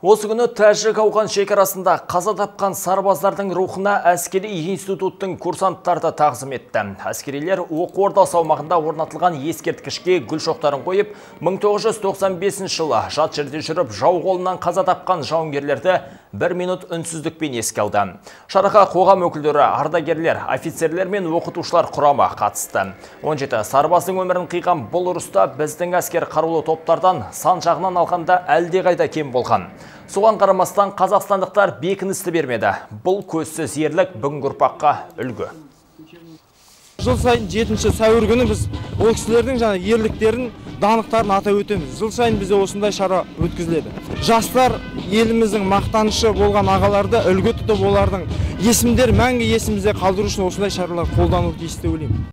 Осы күні Тәжік-Ауған шекарасында қаза тапқан сарбаздардың рухына әскери институттың курсанттары тағзым етті. Әскерилер оқу ордасы аумағында орнатылған ескерткішке гүл шоқтарын қойып, 1995 жылы жат жерде жүріп жау қолынан қаза тапқан жауынгерлерді 1 минут үнсіздікпен еске алды. Шараға қоғам өкілдері, ардагерлер, офицерлер мен оқытушылар құрамы қатысты. 17 сарбаздың өмірін қиған бұл ұрыста біздің әскер қарулы топтардан сан жағынан алғанда әлдеқайда кем болған. Соған қарамастан қазақстандықтар бекіністі бермеді. Бұл көзсіз ерлік бүгінгі ұрпаққа үлгі. Жыл сайын 7 сәуір күні біз ол кісілердің ерліктерін, даңқтарын атап өтеміз. Жыл сайын бізде осындай шара өткізіледі. Жастар еліміздің мақтанышы болған ағаларды үлгі тұтып, олардың есімдер мәңгі есімізде қалдыру үшін осындай шаралар қолдануы тиіс деп ойлаймын.